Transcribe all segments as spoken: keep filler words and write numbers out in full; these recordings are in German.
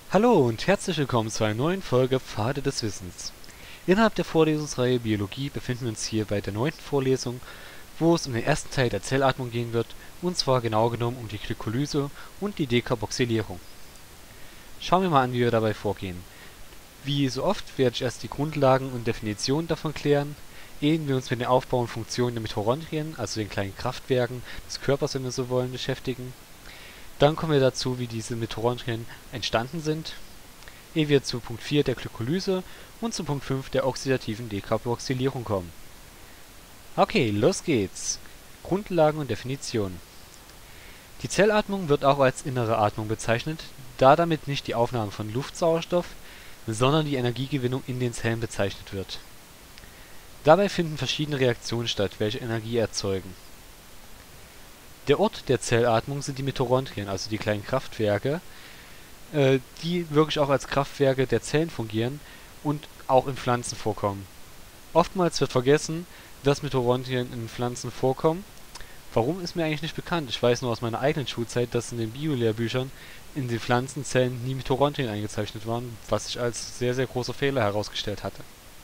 Hallo und herzlich willkommen zu einer neuen Folge Pfade des Wissens. Innerhalb der Vorlesungsreihe Biologie befinden wir uns hier bei der neunten Vorlesung, wo es um den ersten Teil der Zellatmung gehen wird, und zwar genau genommen um die Glykolyse und die Dekarboxylierung. Schauen wir mal an, wie wir dabei vorgehen. Wie so oft werde ich erst die Grundlagen und Definitionen davon klären, ehe wir uns mit den Aufbau und Funktionen der Mitochondrien, also den kleinen Kraftwerken des Körpers, wenn wir so wollen, beschäftigen. Dann kommen wir dazu, wie diese Mitochondrien entstanden sind, ehe wir zu Punkt vier der Glykolyse und zu Punkt fünf der oxidativen Dekarboxylierung kommen. Okay, los geht's. Grundlagen und Definitionen. Die Zellatmung wird auch als innere Atmung bezeichnet, da damit nicht die Aufnahme von Luftsauerstoff, sondern die Energiegewinnung in den Zellen bezeichnet wird. Dabei finden verschiedene Reaktionen statt, welche Energie erzeugen. Der Ort der Zellatmung sind die Mitochondrien, also die kleinen Kraftwerke, äh, die wirklich auch als Kraftwerke der Zellen fungieren und auch in Pflanzen vorkommen. Oftmals wird vergessen, dass Mitochondrien in Pflanzen vorkommen. Warum, ist mir eigentlich nicht bekannt. Ich weiß nur aus meiner eigenen Schulzeit, dass in den Biolehrbüchern in den Pflanzenzellen nie Mitochondrien eingezeichnet waren, was sich als sehr, sehr großer Fehler herausgestellt hatte.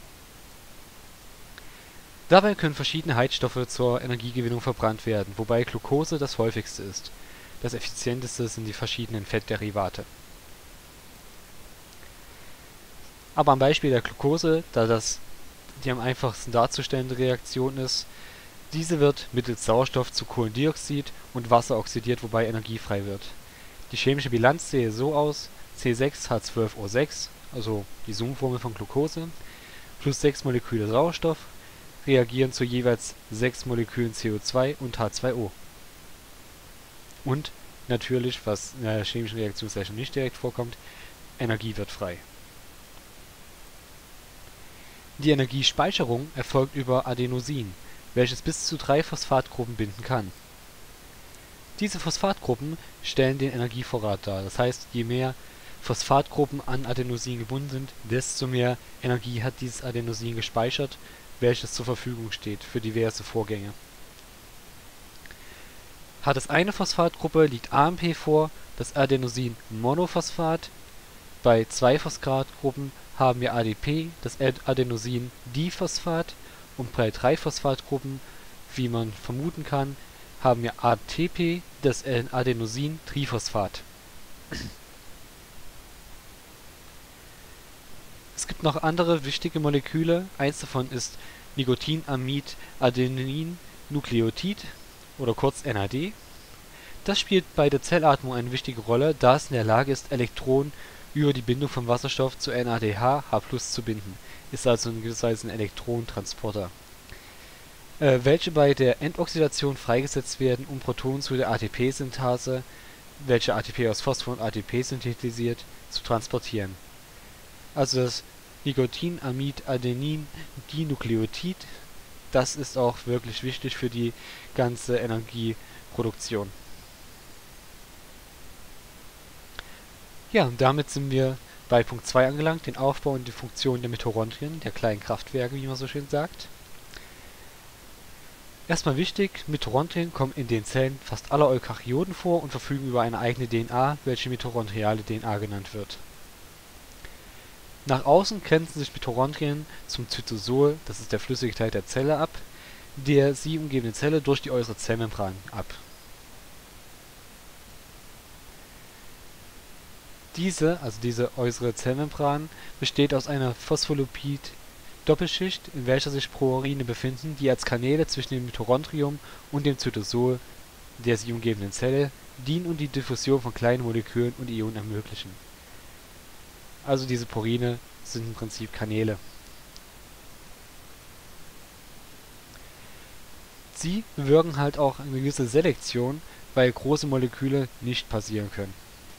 Dabei können verschiedene Heizstoffe zur Energiegewinnung verbrannt werden, wobei Glucose das häufigste ist. Das effizienteste sind die verschiedenen Fettderivate. Aber am Beispiel der Glucose, da das die am einfachsten darzustellende Reaktion ist, diese wird mittels Sauerstoff zu Kohlendioxid und Wasser oxidiert, wobei Energie frei wird. Die chemische Bilanz sähe so aus: C sechs H zwölf O sechs, also die Summenformel von Glucose, plus sechs Moleküle Sauerstoff reagieren zu jeweils sechs Molekülen C O zwei und H zwei O. Und natürlich, was in der chemischen Reaktionsgleichung nicht direkt vorkommt, Energie wird frei. Die Energiespeicherung erfolgt über Adenosin, welches bis zu drei Phosphatgruppen binden kann. Diese Phosphatgruppen stellen den Energievorrat dar, das heißt, je mehr Phosphatgruppen an Adenosin gebunden sind, desto mehr Energie hat dieses Adenosin gespeichert, welches zur Verfügung steht für diverse Vorgänge. Hat es eine Phosphatgruppe, liegt A M P vor, das Adenosin-Monophosphat. Bei zwei Phosphatgruppen haben wir A D P, das Adenosin-Diphosphat, und bei drei Phosphatgruppen, wie man vermuten kann, haben wir A T P, das Adenosin-Triphosphat. Es gibt noch andere wichtige Moleküle, eins davon ist Nicotinamid-Adenin-Nukleotid oder kurz N A D. Das spielt bei der Zellatmung eine wichtige Rolle, da es in der Lage ist, Elektronen über die Bindung von Wasserstoff zu N A D H, H plus, zu binden, ist also in gewisser Weise ein Elektronentransporter, äh, welche bei der Endoxidation freigesetzt werden, um Protonen zu der A T P-Synthase, welche A T P aus Phosphor und A T P synthetisiert, zu transportieren. Also das Nicotinamid-Adenin-Dinukleotid, das ist auch wirklich wichtig für die ganze Energieproduktion. Ja, und damit sind wir bei Punkt zwei angelangt, den Aufbau und die Funktion der Mitochondrien, der kleinen Kraftwerke, wie man so schön sagt. Erstmal wichtig, Mitochondrien kommen in den Zellen fast aller Eukaryoten vor und verfügen über eine eigene D N A, welche mitochondriale D N A genannt wird. Nach außen grenzen sich Mitochondrien zum Zytosol, das ist der flüssige Teil der Zelle, ab, der sie umgebende Zelle durch die äußere Zellmembran ab. Diese, also diese äußere Zellmembran, besteht aus einer Phospholipid-Doppelschicht, in welcher sich Porine befinden, die als Kanäle zwischen dem Mitochondrium und dem Zytosol der sie umgebenden Zelle dienen und die Diffusion von kleinen Molekülen und Ionen ermöglichen. Also diese Porine sind im Prinzip Kanäle. Sie bewirken halt auch eine gewisse Selektion, weil große Moleküle nicht passieren können.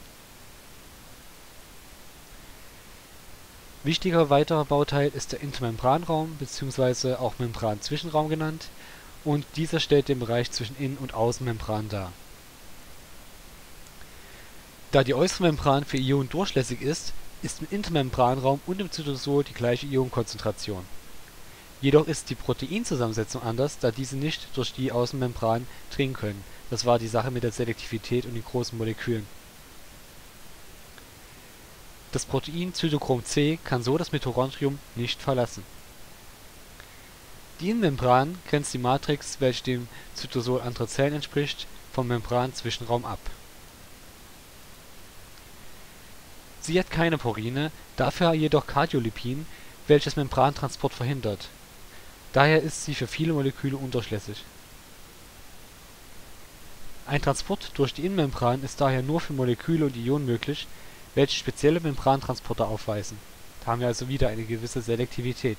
Wichtiger weiterer Bauteil ist der Intermembranraum bzw. auch Membranzwischenraum genannt, und dieser stellt den Bereich zwischen Innen- und Außenmembran dar. Da die äußere Membran für Ionen durchlässig ist, ist im Intermembranraum und im Zytosol die gleiche Ionenkonzentration. Jedoch ist die Proteinzusammensetzung anders, da diese nicht durch die Außenmembran dringen können. Das war die Sache mit der Selektivität und den großen Molekülen. Das Protein Cytochrom c kann so das Mitochondrium nicht verlassen. Die Innenmembran grenzt die Matrix, welche dem Zytosol anderer Zellen entspricht, vom Membranzwischenraum ab. Sie hat keine Porine, dafür jedoch Cardiolipin, welches Membrantransport verhindert. Daher ist sie für viele Moleküle undurchlässig. Ein Transport durch die Innenmembran ist daher nur für Moleküle und Ionen möglich, welche spezielle Membrantransporter aufweisen. Da haben wir also wieder eine gewisse Selektivität.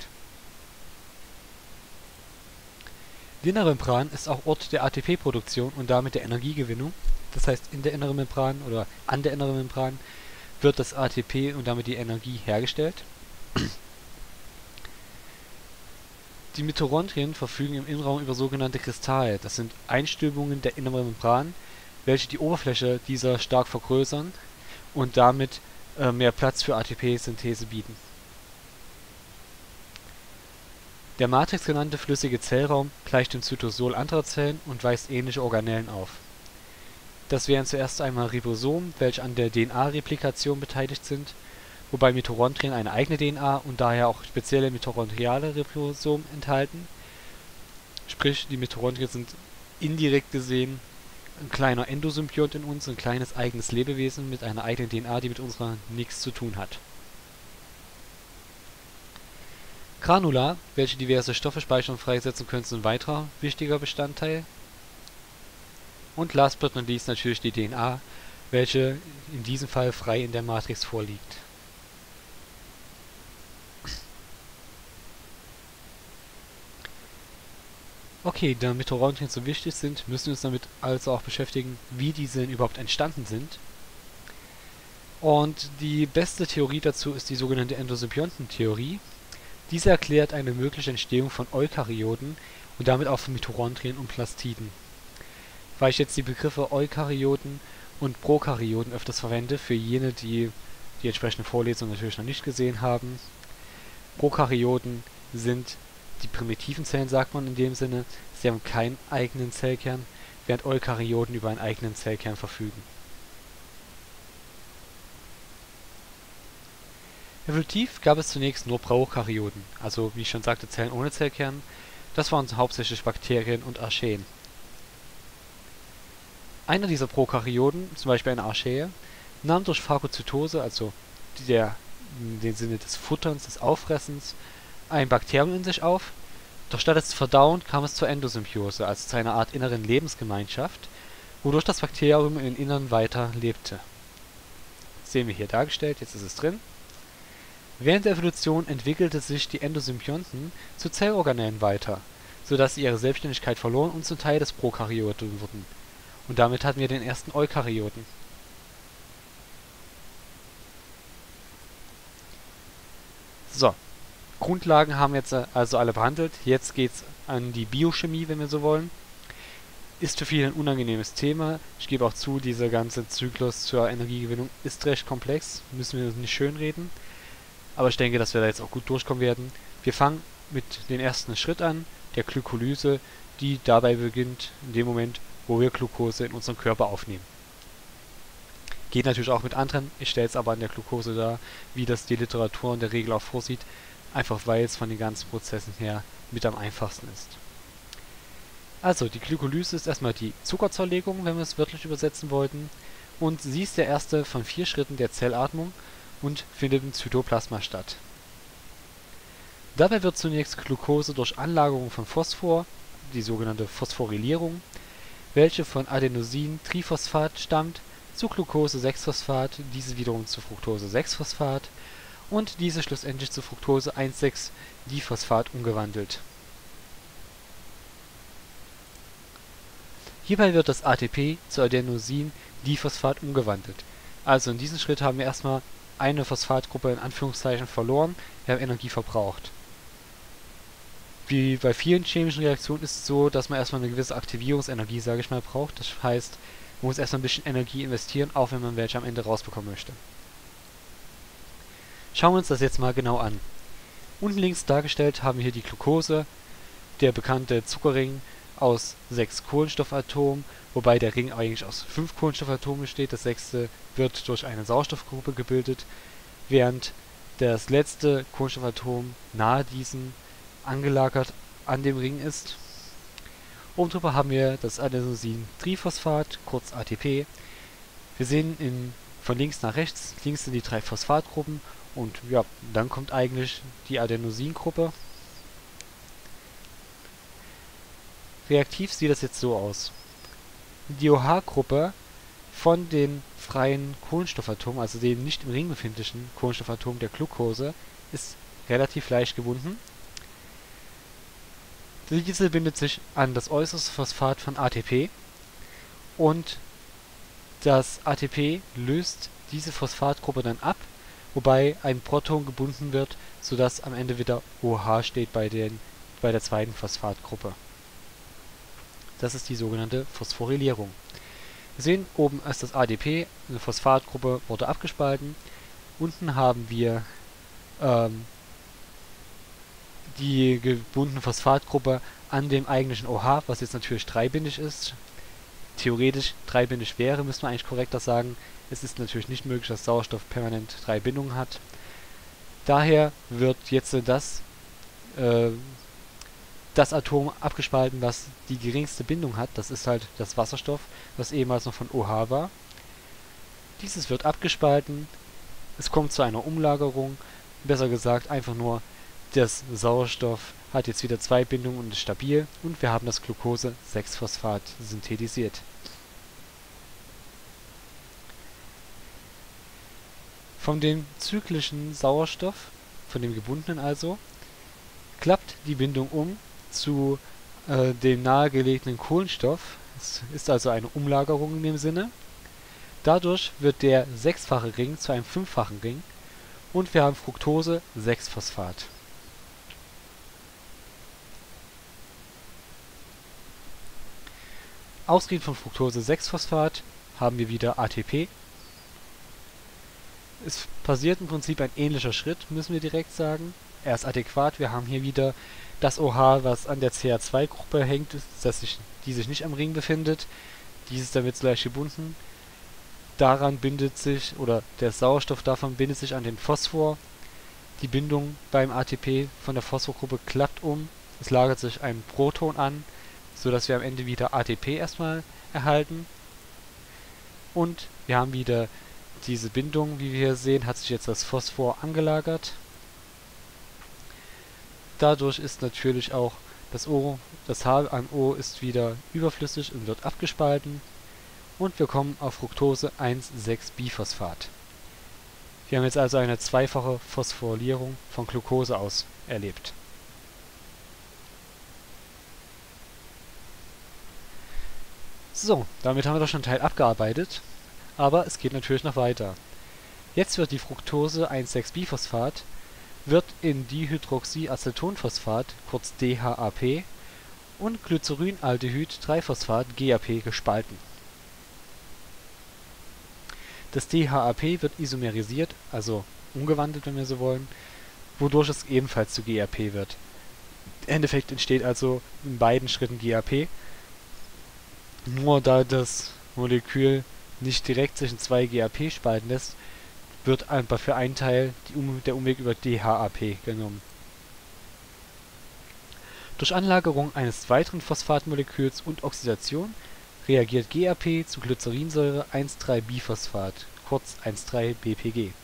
Die innere Membran ist auch Ort der A T P-Produktion und damit der Energiegewinnung. Das heißt, in der inneren Membran oder an der inneren Membran wird das A T P und damit die Energie hergestellt. Die Mitochondrien verfügen im Innenraum über sogenannte Kristalle. Das sind Einstülpungen der inneren Membran, welche die Oberfläche dieser stark vergrößern und damit äh, mehr Platz für A T P-Synthese bieten. Der Matrix genannte flüssige Zellraum gleicht dem Zytosol anderer Zellen und weist ähnliche Organellen auf. Das wären zuerst einmal Ribosomen, welche an der D N A-Replikation beteiligt sind, wobei Mitochondrien eine eigene D N A und daher auch spezielle mitochondriale Ribosomen enthalten. Sprich, die Mitochondrien sind indirekt gesehen ein kleiner Endosymbiont in uns, ein kleines eigenes Lebewesen mit einer eigenen D N A, die mit unserer nichts zu tun hat. Granula, welche diverse Stoffe speichern und freisetzen können, sind ein weiterer wichtiger Bestandteil. Und last but not least natürlich die D N A, welche in diesem Fall frei in der Matrix vorliegt. Okay, da Mitochondrien so wichtig sind, müssen wir uns damit also auch beschäftigen, wie diese denn überhaupt entstanden sind. Und die beste Theorie dazu ist die sogenannte Endosymbiontentheorie. Diese erklärt eine mögliche Entstehung von Eukaryoten und damit auch von Mitochondrien und Plastiden. Weil ich jetzt die Begriffe Eukaryoten und Prokaryoten öfters verwende, für jene, die die entsprechende Vorlesung natürlich noch nicht gesehen haben. Prokaryoten sind die primitiven Zellen, sagt man in dem Sinne. Sie haben keinen eigenen Zellkern, während Eukaryoten über einen eigenen Zellkern verfügen. Evolutiv gab es zunächst nur Prokaryoten, also wie ich schon sagte, Zellen ohne Zellkern. Das waren hauptsächlich Bakterien und Archeen. Einer dieser Prokaryoten, zum Beispiel eine Archaee, nahm durch Phagozytose, also der, in dem Sinne des Futterns, des Auffressens, ein Bakterium in sich auf. Doch statt es zu verdauen, kam es zur Endosymbiose, also zu einer Art inneren Lebensgemeinschaft, wodurch das Bakterium im Innern weiter lebte. Das sehen wir hier dargestellt, jetzt ist es drin. Während der Evolution entwickelte sich die Endosymbionten zu Zellorganellen weiter, sodass sie ihre Selbstständigkeit verloren und zum Teil des Prokaryoten wurden. Und damit hatten wir den ersten Eukaryoten. So, Grundlagen haben wir jetzt also alle behandelt. Jetzt geht's an die Biochemie, wenn wir so wollen. Ist für viele ein unangenehmes Thema. Ich gebe auch zu, dieser ganze Zyklus zur Energiegewinnung ist recht komplex. Müssen wir nicht schönreden. Aber ich denke, dass wir da jetzt auch gut durchkommen werden. Wir fangen mit dem ersten Schritt an, der Glykolyse, die dabei beginnt, in dem Moment, wo wir Glucose in unserem Körper aufnehmen. Geht natürlich auch mit anderen, ich stelle es aber an der Glucose dar, wie das die Literatur in der Regel auch vorsieht, einfach weil es von den ganzen Prozessen her mit am einfachsten ist. Also, die Glykolyse ist erstmal die Zuckerzerlegung, wenn wir es wörtlich übersetzen wollten, und sie ist der erste von vier Schritten der Zellatmung und findet im Zytoplasma statt. Dabei wird zunächst Glucose durch Anlagerung von Phosphor, die sogenannte Phosphorylierung, welche von Adenosin-Triphosphat stammt, zu Glucose sechs Phosphat, diese wiederum zu Fructose sechs Phosphat und diese schlussendlich zu Fructose eins sechs Diphosphat umgewandelt. Hierbei wird das A T P zu Adenosin-Diphosphat umgewandelt. Also in diesem Schritt haben wir erstmal eine Phosphatgruppe in Anführungszeichen verloren, wir haben Energie verbraucht. Wie bei vielen chemischen Reaktionen ist es so, dass man erstmal eine gewisse Aktivierungsenergie, sage ich mal, braucht. Das heißt, man muss erstmal ein bisschen Energie investieren, auch wenn man welche am Ende rausbekommen möchte. Schauen wir uns das jetzt mal genau an. Unten links dargestellt haben wir hier die Glucose, der bekannte Zuckerring aus sechs Kohlenstoffatomen, wobei der Ring eigentlich aus fünf Kohlenstoffatomen besteht. Das sechste wird durch eine Sauerstoffgruppe gebildet. während das letzte Kohlenstoffatom nahe diesem angelagert an dem Ring ist. Oben drüber haben wir das Adenosin-Triphosphat, kurz A T P. Wir sehen in, von links nach rechts, links sind die drei Phosphatgruppen und ja, dann kommt eigentlich die Adenosingruppe. Reaktiv sieht das jetzt so aus. Die OH-Gruppe von den freien Kohlenstoffatomen, also den nicht im Ring befindlichen Kohlenstoffatom der Glucose, ist relativ leicht gebunden. Diese bindet sich an das äußerste Phosphat von A T P und das A T P löst diese Phosphatgruppe dann ab, wobei ein Proton gebunden wird, sodass am Ende wieder OH steht bei, den, bei der zweiten Phosphatgruppe. Das ist die sogenannte Phosphorylierung. Wir sehen, oben ist das A D P, eine Phosphatgruppe wurde abgespalten. Unten haben wir ähm, die gebundene Phosphatgruppe an dem eigentlichen OH, was jetzt natürlich dreibindig ist. Theoretisch dreibindig wäre, müssen wir eigentlich korrekter sagen. Es ist natürlich nicht möglich, dass Sauerstoff permanent drei Bindungen hat. Daher wird jetzt das, äh, das Atom abgespalten, was die geringste Bindung hat. Das ist halt das Wasserstoff, was ehemals noch von OH war. Dieses wird abgespalten. Es kommt zu einer Umlagerung. Besser gesagt, einfach nur, das Sauerstoff hat jetzt wieder zwei Bindungen und ist stabil. Und wir haben das Glucose sechs Phosphat synthetisiert. Von dem zyklischen Sauerstoff, von dem gebundenen also, klappt die Bindung um zu äh, dem nahegelegenen Kohlenstoff. Es ist also eine Umlagerung in dem Sinne. Dadurch wird der sechsfache Ring zu einem fünffachen Ring und wir haben Fructose sechs Phosphat. Ausgehend von Fructose sechs Phosphat haben wir wieder A T P. Es passiert im Prinzip ein ähnlicher Schritt, müssen wir direkt sagen. Er ist adäquat. Wir haben hier wieder das OH, was an der C H zwei Gruppe hängt, dass sich, die sich nicht am Ring befindet. Dieses damit leicht gebunden. Daran bindet sich, oder der Sauerstoff davon bindet sich an den Phosphor. Die Bindung beim A T P von der Phosphorgruppe klappt um. Es lagert sich ein Proton an, sodass wir am Ende wieder A T P erstmal erhalten. Und wir haben wieder diese Bindung, wie wir hier sehen, hat sich jetzt das Phosphor angelagert. Dadurch ist natürlich auch das O, das H an O ist wieder überflüssig und wird abgespalten. Und wir kommen auf Fructose eins sechs Biphosphat. Wir haben jetzt also eine zweifache Phosphorylierung von Glucose aus erlebt. So, damit haben wir doch schon einen Teil abgearbeitet, aber es geht natürlich noch weiter. Jetzt wird die Fructose eins sechs Biphosphat wird in Dihydroxyacetonphosphat, kurz D H A P, und Glycerinaldehyd drei Phosphat G A P gespalten. Das D H A P wird isomerisiert, also umgewandelt, wenn wir so wollen, wodurch es ebenfalls zu G A P wird. Im Endeffekt entsteht also in beiden Schritten G A P, nur da das Molekül nicht direkt zwischen zwei G A P spalten lässt, wird einfach für einen Teil die um der Umweg über D H A P genommen. Durch Anlagerung eines weiteren Phosphatmoleküls und Oxidation reagiert G A P zu Glycerinsäure eins drei Biphosphat, kurz eins drei B P G.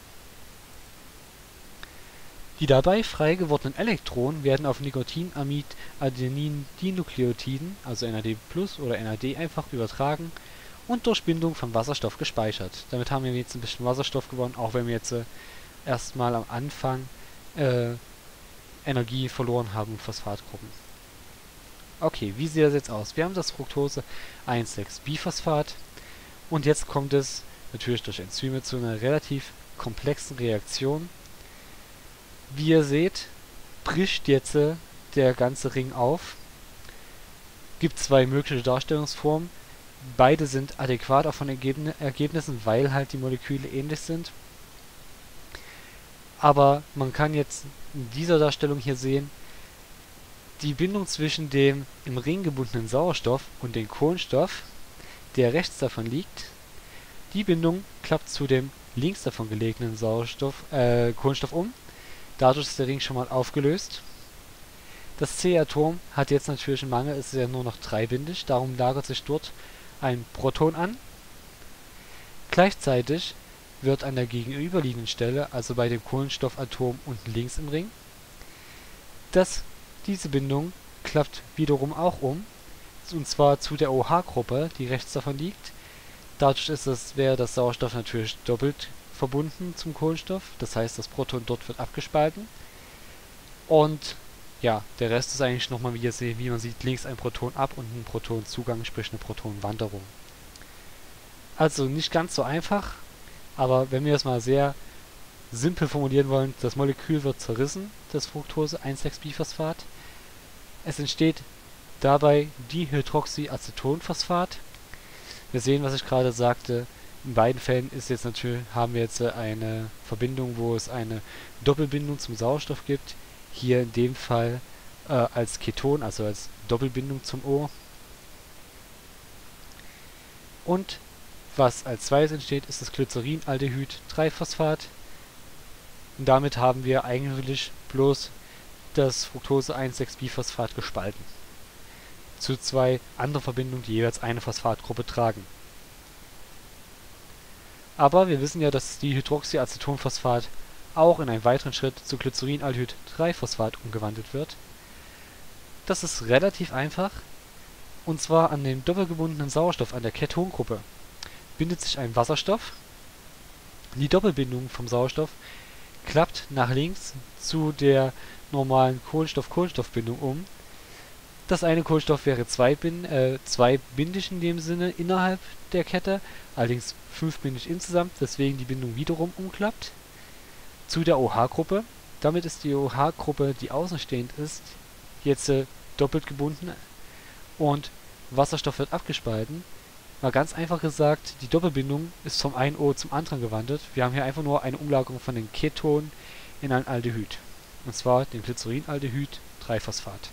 Die dabei frei gewordenen Elektronen werden auf Nicotinamid-Adenin-Dinukleotiden, also N A D plus oder N A D einfach, übertragen und durch Bindung von Wasserstoff gespeichert. Damit haben wir jetzt ein bisschen Wasserstoff gewonnen, auch wenn wir jetzt äh, erstmal am Anfang äh, Energie verloren haben in Phosphatgruppen. Okay, wie sieht das jetzt aus? Wir haben das Fructose eins sechs Biphosphat und jetzt kommt es natürlich durch Enzyme zu einer relativ komplexen Reaktion. Wie ihr seht, bricht jetzt äh, der ganze Ring auf. Gibt zwei mögliche Darstellungsformen. Beide sind adäquat auch von Ergebn Ergebnissen, weil halt die Moleküle ähnlich sind. Aber man kann jetzt in dieser Darstellung hier sehen, die Bindung zwischen dem im Ring gebundenen Sauerstoff und dem Kohlenstoff, der rechts davon liegt, die Bindung klappt zu dem links davon gelegenen Sauerstoff, äh, Kohlenstoff um. Dadurch ist der Ring schon mal aufgelöst. Das C-Atom hat jetzt natürlich einen Mangel, es ist ja nur noch dreibindig, darum lagert sich dort ein Proton an. Gleichzeitig wird an der gegenüberliegenden Stelle, also bei dem Kohlenstoffatom unten links im Ring, das, diese Bindung klappt wiederum auch um, und zwar zu der OH-Gruppe, die rechts davon liegt. Dadurch ist es, wäre das Sauerstoff natürlich doppelt verbunden zum Kohlenstoff, das heißt, das Proton dort wird abgespalten. Und ja, der Rest ist eigentlich nochmal, wie ihr seht, wie man sieht, links ein Proton ab und ein Protonzugang, sprich eine Protonwanderung. Also nicht ganz so einfach, aber wenn wir es mal sehr simpel formulieren wollen, das Molekül wird zerrissen, das Fructose eins sechs Biphosphat. Es entsteht dabei Dihydroxyacetonphosphat. Wir sehen, was ich gerade sagte, in beiden Fällen ist jetzt natürlich, haben wir jetzt eine Verbindung, wo es eine Doppelbindung zum Sauerstoff gibt. Hier in dem Fall äh, als Keton, also als Doppelbindung zum O. Und was als zweites entsteht, ist das Glycerinaldehyd drei Phosphat. Und damit haben wir eigentlich bloß das Fructose eins sechs Biphosphat gespalten. Zu zwei anderen Verbindungen, die jeweils eine Phosphatgruppe tragen. Aber wir wissen ja, dass die Hydroxyacetonphosphat auch in einem weiteren Schritt zu Glycerinaldehyd drei Phosphat umgewandelt wird. Das ist relativ einfach, und zwar an dem doppelgebundenen Sauerstoff an der Ketongruppe bindet sich ein Wasserstoff. Die Doppelbindung vom Sauerstoff klappt nach links zu der normalen Kohlenstoff-Kohlenstoff-Bindung um. Das eine Kohlenstoff wäre zwei, bin, äh, zwei bindig in dem Sinne innerhalb der Kette, allerdings fünf bindig insgesamt, weswegen die Bindung wiederum umklappt. Zu der OH-Gruppe. Damit ist die OH-Gruppe, die außenstehend ist, jetzt äh, doppelt gebunden und Wasserstoff wird abgespalten. Mal ganz einfach gesagt, die Doppelbindung ist vom einen O zum anderen gewandert. Wir haben hier einfach nur eine Umlagerung von den Ketonen in ein Aldehyd. Und zwar den Glycerinaldehyd drei Phosphat.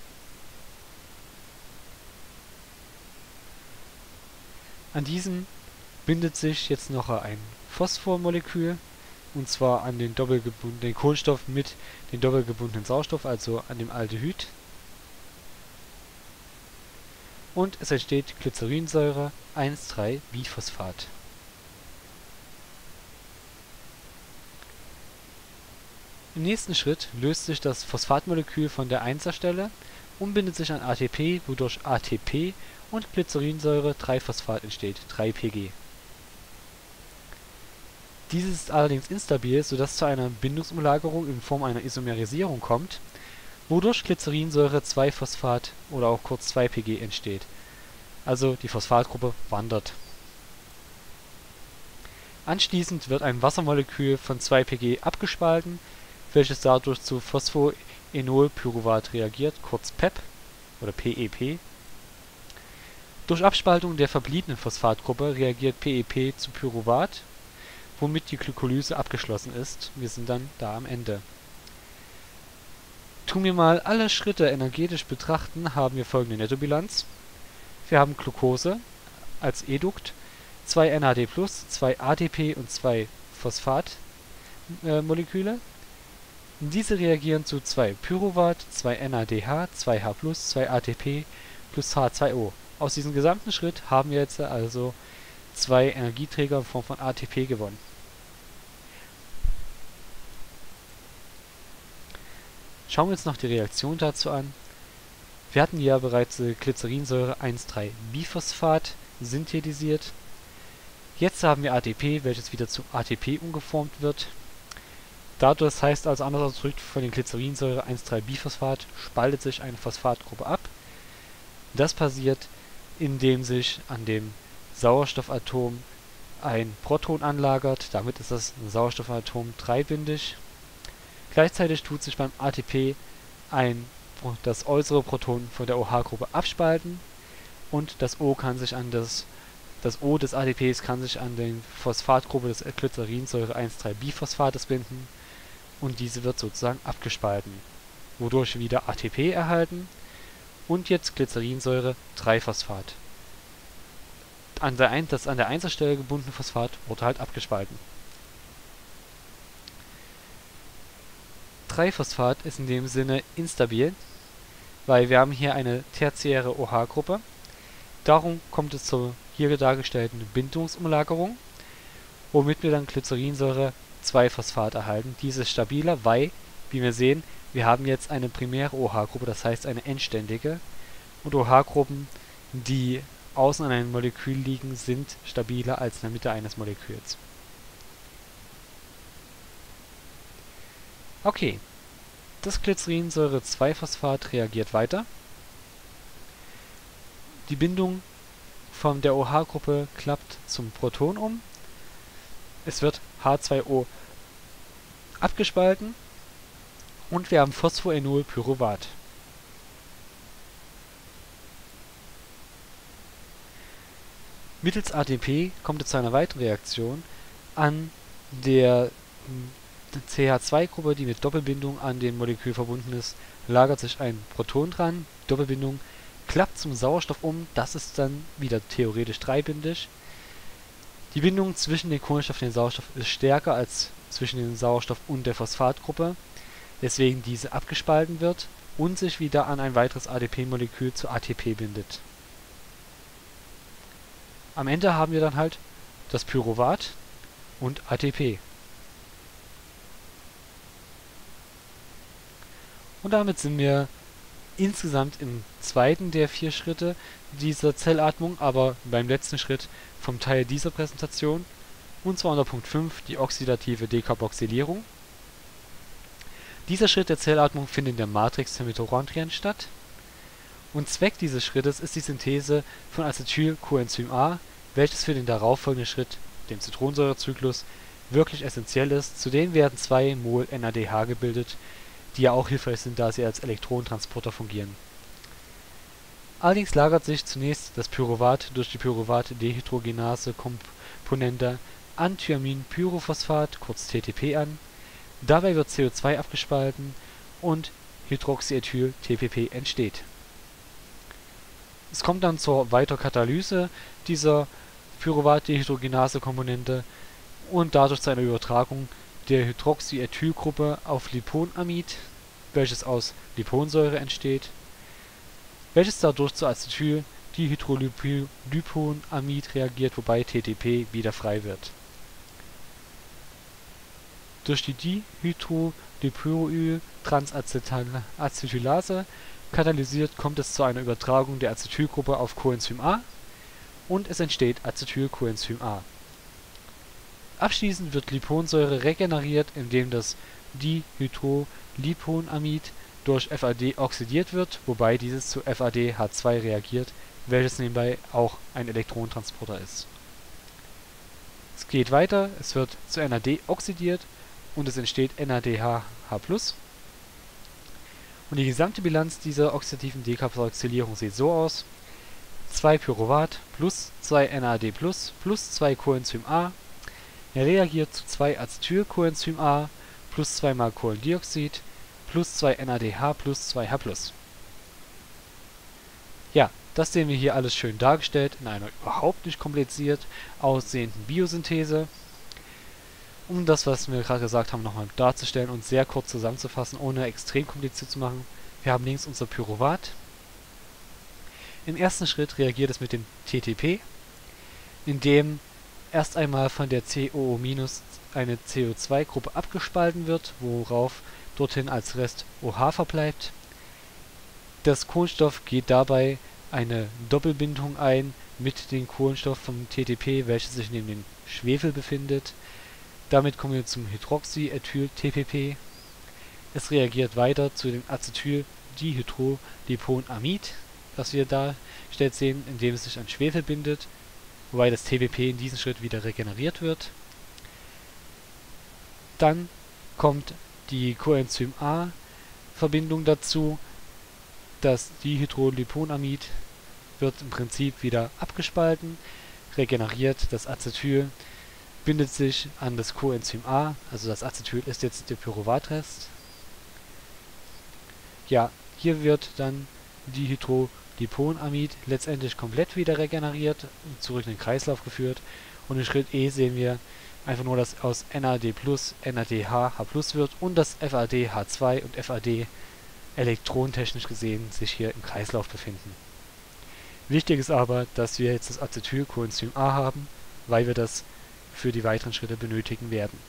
An diesem bindet sich jetzt noch ein Phosphormolekül, und zwar an den doppelgebundenen Kohlenstoff mit dem doppelgebundenen Sauerstoff, also an dem Aldehyd. Und es entsteht Glycerinsäure eins drei Biphosphat. Im nächsten Schritt löst sich das Phosphatmolekül von der Einser Stelle und bindet sich an A T P, wodurch A T P und Glycerinsäure drei Phosphat entsteht, drei P G. Dieses ist allerdings instabil, sodass es zu einer Bindungsumlagerung in Form einer Isomerisierung kommt, wodurch Glycerinsäure zwei Phosphat oder auch kurz zwei P G entsteht. Also die Phosphatgruppe wandert. Anschließend wird ein Wassermolekül von zwei P G abgespalten, welches dadurch zu Phosphoenolpyruvat reagiert, kurz P E P oder P E P. Durch Abspaltung der verbliebenen Phosphatgruppe reagiert P E P zu Pyruvat, womit die Glykolyse abgeschlossen ist. Wir sind dann da am Ende. Tun wir mal alle Schritte energetisch betrachten, haben wir folgende Nettobilanz. Wir haben Glucose als Edukt, zwei N A D plus, zwei A T P und zwei Phosphatmoleküle. Äh, Diese reagieren zu zwei Pyruvat, zwei N A D H, zwei H plus, zwei A T P plus H zwei O. Aus diesem gesamten Schritt haben wir jetzt also zwei Energieträger in Form von A T P gewonnen. Schauen wir uns noch die Reaktion dazu an. Wir hatten ja bereits äh, Glycerinsäure eins drei Biphosphat synthetisiert. Jetzt haben wir A T P, welches wieder zu A T P umgeformt wird. Dadurch, das heißt also anders ausgedrückt, von den Glycerinsäure eins drei Biphosphat spaltet sich eine Phosphatgruppe ab. Das passiert, indem sich an dem Sauerstoffatom ein Proton anlagert. Damit ist das Sauerstoffatom dreibindig. Gleichzeitig tut sich beim A T P ein, das äußere Proton von der OH-Gruppe abspalten und das O kann sich an das das O des A T Ps kann sich an die Phosphatgruppe des Glycerinsäure eins drei Biphosphates binden und diese wird sozusagen abgespalten, wodurch wir wieder A T P erhalten und jetzt Glycerinsäure drei Phosphat. An der ein, das an der Einser Stelle gebundene Phosphat wurde halt abgespalten. drei Phosphat ist in dem Sinne instabil, weil wir haben hier eine tertiäre OH-Gruppe. Darum kommt es zur hier dargestellten Bindungsumlagerung, womit wir dann Glycerinsäure zwei Phosphat erhalten. Diese ist stabiler, weil, wie wir sehen, wir haben jetzt eine primäre OH-Gruppe, das heißt eine endständige. Und OH-Gruppen, die außen an einem Molekül liegen, sind stabiler als in der Mitte eines Moleküls. Okay, das Glycerinsäure zwei Phosphat reagiert weiter. Die Bindung von der OH-Gruppe klappt zum Proton um. Es wird H zwei O abgespalten und wir haben Phosphoenolpyruvat. Mittels A T P kommt es zu einer weiteren Reaktion. An der C H zwei Gruppe, die mit Doppelbindung an dem Molekül verbunden ist, lagert sich ein Proton dran. Die Doppelbindung klappt zum Sauerstoff um, das ist dann wieder theoretisch dreibindig. Die Bindung zwischen dem Kohlenstoff und dem Sauerstoff ist stärker als zwischen dem Sauerstoff und der Phosphatgruppe, weswegen diese abgespalten wird und sich wieder an ein weiteres A D P-Molekül zu A T P bindet. Am Ende haben wir dann halt das Pyruvat und A T P. Und damit sind wir insgesamt im zweiten der vier Schritte dieser Zellatmung, aber beim letzten Schritt vom Teil dieser Präsentation, und zwar unter Punkt fünf, die oxidative Dekarboxylierung. Dieser Schritt der Zellatmung findet in der Matrix der Mitochondrien statt. Und Zweck dieses Schrittes ist die Synthese von Acetyl-Coenzym A, welches für den darauffolgenden Schritt, dem Zitronensäurezyklus, wirklich essentiell ist. Zudem werden zwei Mol N A D H gebildet, die ja auch hilfreich sind, da sie als Elektronentransporter fungieren. Allerdings lagert sich zunächst das Pyruvat durch die Pyruvat-Dehydrogenase-Komponente an Thyaminpyrophosphat, kurz T T P, an. Dabei wird C O zwei abgespalten und Hydroxyethyl-T P P entsteht. Es kommt dann zur Weiterkatalyse dieser Pyruvat-Dehydrogenase-Komponente und dadurch zu einer Übertragung der Hydroxyethylgruppe auf Liponamid, welches aus Liponsäure entsteht, welches dadurch zu Acetyl-Dihydroliponamid reagiert, wobei T T P wieder frei wird. Durch die Dihydrolipoyl-Transacetylase katalysiert kommt es zu einer Übertragung der Acetylgruppe auf Coenzym A und es entsteht Acetylcoenzym A. Abschließend wird Liponsäure regeneriert, indem das Dihydroliponamid durch F A D oxidiert wird, wobei dieses zu F A D H zwei reagiert, welches nebenbei auch ein Elektronentransporter ist. Es geht weiter, es wird zu N A D oxidiert und es entsteht N A D H H plus. Und die gesamte Bilanz dieser oxidativen Dekarboxylierung sieht so aus: zwei Pyruvat plus zwei N A D plus plus zwei Coenzym A. Er reagiert zu zwei Acetylcoenzym A plus zwei mal Kohlendioxid plus zwei N A D H plus zwei H plus. Ja, das sehen wir hier alles schön dargestellt in einer überhaupt nicht kompliziert aussehenden Biosynthese. Um das, was wir gerade gesagt haben, nochmal darzustellen und sehr kurz zusammenzufassen, ohne extrem kompliziert zu machen. Wir haben links unser Pyruvat. Im ersten Schritt reagiert es mit dem T T P, indem erst einmal von der C O O- eine C O zwei Gruppe abgespalten wird, worauf dorthin als Rest OH verbleibt. Das Kohlenstoff geht dabei eine Doppelbindung ein mit dem Kohlenstoff vom T T P, welches sich neben dem Schwefel befindet. Damit kommen wir zum Hydroxyethyl-T P P. Es reagiert weiter zu dem Acetylhydroliponamid, was wir dargestellt sehen, indem es sich an Schwefel bindet, wobei das T P P in diesem Schritt wieder regeneriert wird. Dann kommt die Coenzym A-Verbindung dazu. Das Dihydroliponamid wird im Prinzip wieder abgespalten, regeneriert. Das Acetyl bindet sich an das Coenzym A, also das Acetyl ist jetzt der Pyruvatrest. Ja, hier wird dann Dihydroliponamid letztendlich komplett wieder regeneriert, zurück in den Kreislauf geführt. Und in Schritt E sehen wir einfach nur, dass aus N A D plus N A D H H plus wird und dass F A D H zwei und F A D elektrontechnisch gesehen sich hier im Kreislauf befinden. Wichtig ist aber, dass wir jetzt das Acetylcoenzym A haben, weil wir das für die weiteren Schritte benötigen werden.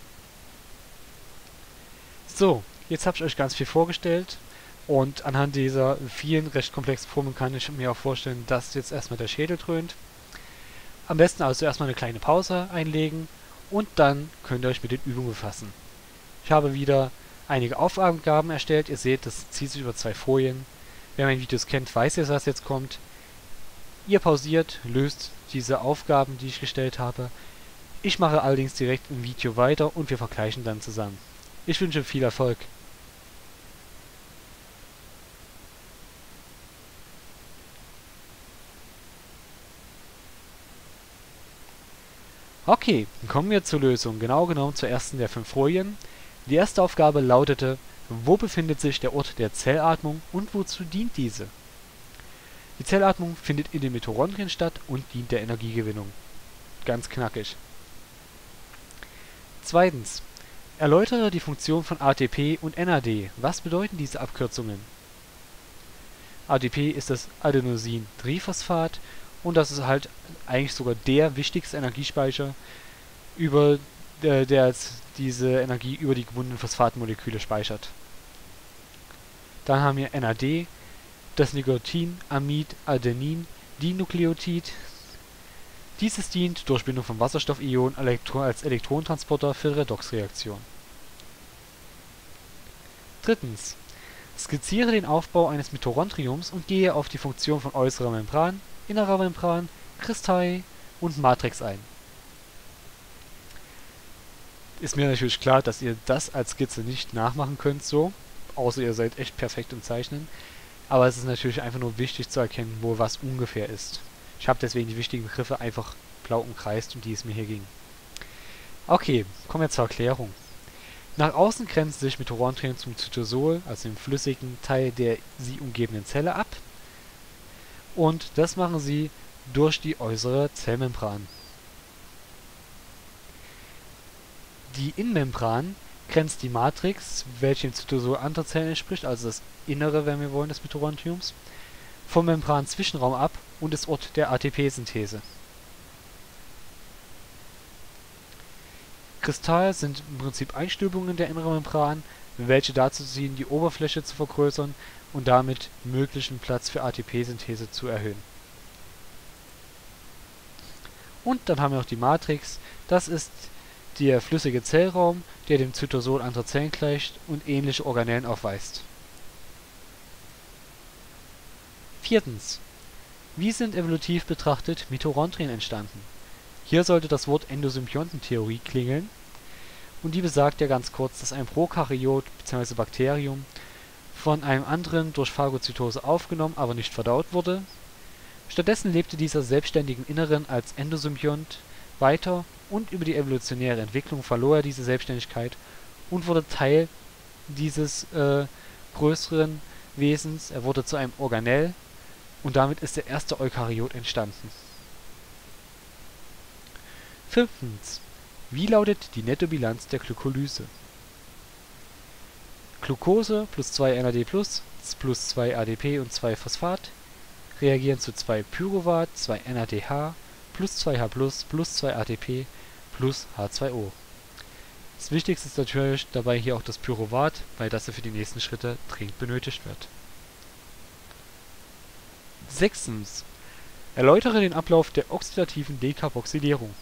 So, jetzt habe ich euch ganz viel vorgestellt und anhand dieser vielen recht komplexen Formeln kann ich mir auch vorstellen, dass jetzt erstmal der Schädel dröhnt. Am besten also erstmal eine kleine Pause einlegen und dann könnt ihr euch mit den Übungen befassen. Ich habe wieder einige Aufgaben erstellt, ihr seht, das zieht sich über zwei Folien. Wer meine Videos kennt, weiß jetzt, was jetzt kommt. Ihr pausiert, löst diese Aufgaben, die ich gestellt habe. Ich mache allerdings direkt im Video weiter und wir vergleichen dann zusammen. Ich wünsche viel Erfolg. Okay, dann kommen wir zur Lösung, genau genommen zur ersten der fünf Folien. Die erste Aufgabe lautete: Wo befindet sich der Ort der Zellatmung und wozu dient diese? Die Zellatmung findet in den Mitochondrien statt und dient der Energiegewinnung. Ganz knackig. Zweitens. Erläutere die Funktion von A T P und N A D. Was bedeuten diese Abkürzungen? A T P ist das Adenosin-Triphosphat und das ist halt eigentlich sogar der wichtigste Energiespeicher, über der, der jetzt diese Energie über die gebundenen Phosphatmoleküle speichert. Dann haben wir N A D, das Nicotin-Amid-Adenin-Dinukleotid. Dieses dient durch Bindung von Wasserstoffionen Elektro als Elektrontransporter für Redoxreaktionen. Drittens. Skizziere den Aufbau eines Mitochondriums und gehe auf die Funktion von äußerer Membran, innerer Membran, Kristall und Matrix ein. Ist mir natürlich klar, dass ihr das als Skizze nicht nachmachen könnt so, außer ihr seid echt perfekt im Zeichnen. Aber es ist natürlich einfach nur wichtig zu erkennen, wo was ungefähr ist. Ich habe deswegen die wichtigen Begriffe einfach blau umkreist, um die es mir hier ging. Okay, kommen wir zur Erklärung. Nach außen grenzen sich Mitochondrien zum Zytosol, also dem flüssigen Teil der sie umgebenden Zelle, ab. Und das machen sie durch die äußere Zellmembran. Die Innenmembran grenzt die Matrix, welche dem Zytosol anderer Zellen entspricht, also das Innere, wenn wir wollen, des Mitochondriums, vom Membranzwischenraum ab und ist Ort der A T P-Synthese. Kristalle sind im Prinzip Einstülpungen der inneren Membran, welche dazu dienen, die Oberfläche zu vergrößern und damit möglichen Platz für A T P-Synthese zu erhöhen. Und dann haben wir noch die Matrix, das ist der flüssige Zellraum, der dem Zytosol anderer Zellen gleicht und ähnliche Organellen aufweist. Viertens. Wie sind evolutiv betrachtet Mitochondrien entstanden? Hier sollte das Wort Endosymbiontentheorie klingeln und die besagt ja ganz kurz, dass ein Prokaryot bzw. Bakterium von einem anderen durch Phagozytose aufgenommen, aber nicht verdaut wurde. Stattdessen lebte dieser selbstständig im Inneren als Endosymbiont weiter und über die evolutionäre Entwicklung verlor er diese Selbstständigkeit und wurde Teil dieses äh, größeren Wesens. Er wurde zu einem Organell und damit ist der erste Eukaryot entstanden. Fünftens. Wie lautet die Nettobilanz der Glykolyse? Glucose plus zwei N A D plus, plus zwei A D P und zwei Phosphat reagieren zu zwei Pyruvat, zwei N A D H, plus zwei H plus, plus zwei A T P, plus H zwei O. Das Wichtigste ist natürlich dabei hier auch das Pyruvat, weil das für die nächsten Schritte dringend benötigt wird. Sechstens. Erläutere den Ablauf der oxidativen Dekarboxylierung.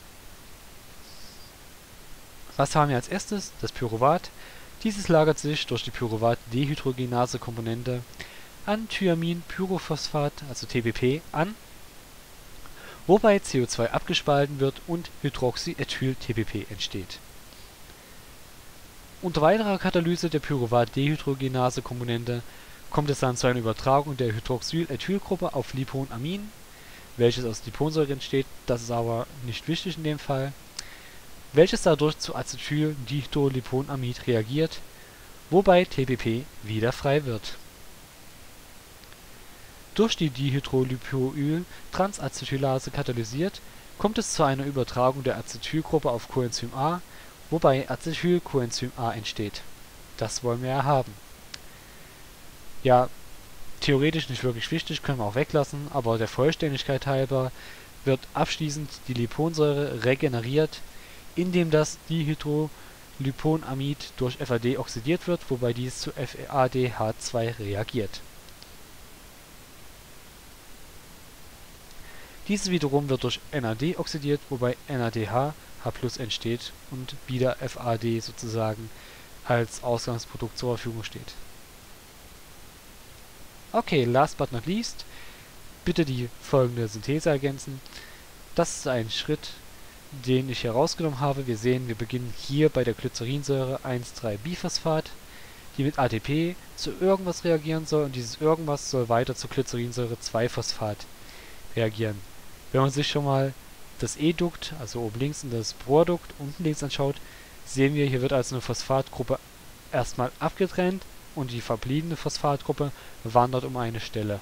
Was haben wir als erstes? Das Pyruvat. Dieses lagert sich durch die Pyruvat-Dehydrogenase-Komponente an Thyamin-Pyrophosphat, also T B P, an, wobei C O zwei abgespalten wird und Hydroxyethyl-T B P entsteht. Unter weiterer Katalyse der Pyruvat-Dehydrogenase-Komponente kommt es dann zu einer Übertragung der Hydroxyl-Ethylgruppe auf Liponamin, welches aus Liponsäure entsteht, das ist aber nicht wichtig in dem Fall, welches dadurch zu Acetyldihdroliponamid reagiert, wobei T B P wieder frei wird. Durch die Dihydrolipoyl-Transacetylase katalysiert, kommt es zu einer Übertragung der Acetylgruppe auf Coenzym A, wobei Acetylcoenzym A entsteht. Das wollen wir ja haben. Ja, theoretisch nicht wirklich wichtig, können wir auch weglassen, aber der Vollständigkeit halber wird abschließend die Liponsäure regeneriert, indem das Dihydroliponamid durch F A D oxidiert wird, wobei dies zu F A D H zwei reagiert. Dieses wiederum wird durch N A D oxidiert, wobei N A D H H plus entsteht und wieder F A D sozusagen als Ausgangsprodukt zur Verfügung steht. Okay, last but not least, bitte die folgende Synthese ergänzen. Das ist ein Schritt, den ich herausgenommen habe. Wir sehen, wir beginnen hier bei der Glycerinsäure eins drei Biphosphat, die mit A T P zu irgendwas reagieren soll, und dieses irgendwas soll weiter zu Glycerinsäure zwei Phosphat reagieren. Wenn man sich schon mal das E-Dukt, also oben links, und das Produkt unten links anschaut, sehen wir, hier wird also eine Phosphatgruppe erstmal abgetrennt und die verbliebene Phosphatgruppe wandert um eine Stelle.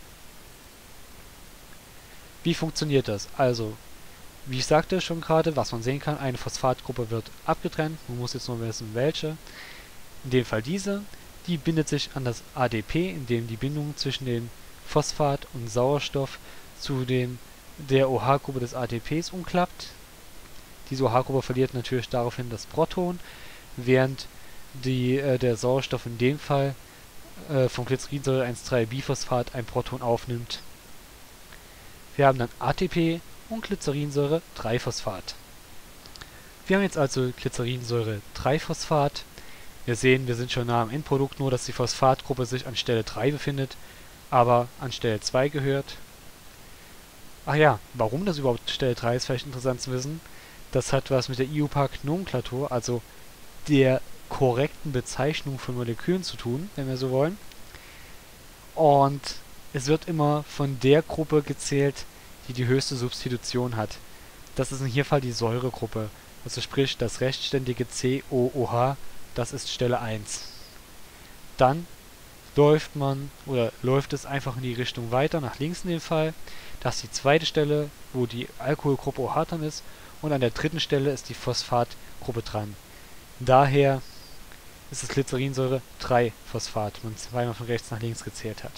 Wie funktioniert das? Also, wie ich sagte schon gerade, was man sehen kann, eine Phosphatgruppe wird abgetrennt, man muss jetzt nur wissen, welche. In dem Fall diese, die bindet sich an das A D P, indem die Bindung zwischen dem Phosphat und Sauerstoff zu dem der OH-Gruppe des A T Ps umklappt. Diese OH-Gruppe verliert natürlich daraufhin das Proton, während die, äh, der Sauerstoff in dem Fall äh, vom Glycerinsäure eins drei Biphosphat ein Proton aufnimmt. Wir haben dann A T P und Glycerinsäure drei Phosphat. Wir haben jetzt also Glycerinsäure drei Phosphat. Wir sehen, wir sind schon nah am Endprodukt, nur dass die Phosphatgruppe sich an Stelle drei befindet, aber an Stelle zwei gehört. Ach ja, warum das überhaupt Stelle drei ist, vielleicht interessant zu wissen. Das hat was mit der I U P A C-Nomenklatur, also der korrekten Bezeichnung von Molekülen zu tun, wenn wir so wollen. Und es wird immer von der Gruppe gezählt, die die höchste Substitution hat. Das ist in hier Fall die Säuregruppe, also sprich das rechtsständige C O O H, das ist Stelle eins. Dann läuft man oder läuft es einfach in die Richtung weiter, nach links in dem Fall. Das ist die zweite Stelle, wo die Alkoholgruppe O H dran ist, und an der dritten Stelle ist die Phosphatgruppe dran. Daher ist es Glycerinsäure drei Phosphat, weil man von rechts nach links gezählt hat.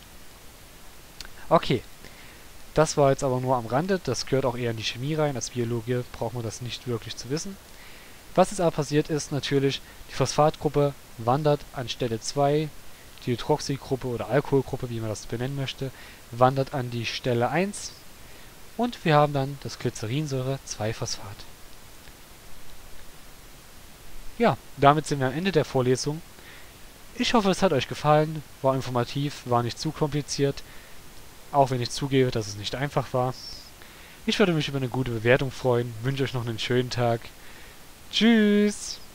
Okay, das war jetzt aber nur am Rande, das gehört auch eher in die Chemie rein, als Biologe braucht man das nicht wirklich zu wissen. Was jetzt aber passiert ist, natürlich, die Phosphatgruppe wandert an Stelle zwei, die Hydroxygruppe oder Alkoholgruppe, wie man das benennen möchte, wandert an die Stelle eins und wir haben dann das Glycerinsäure zwei Phosphat. Ja, damit sind wir am Ende der Vorlesung. Ich hoffe, es hat euch gefallen, war informativ, war nicht zu kompliziert, auch wenn ich zugebe, dass es nicht einfach war. Ich würde mich über eine gute Bewertung freuen, wünsche euch noch einen schönen Tag. Tschüss!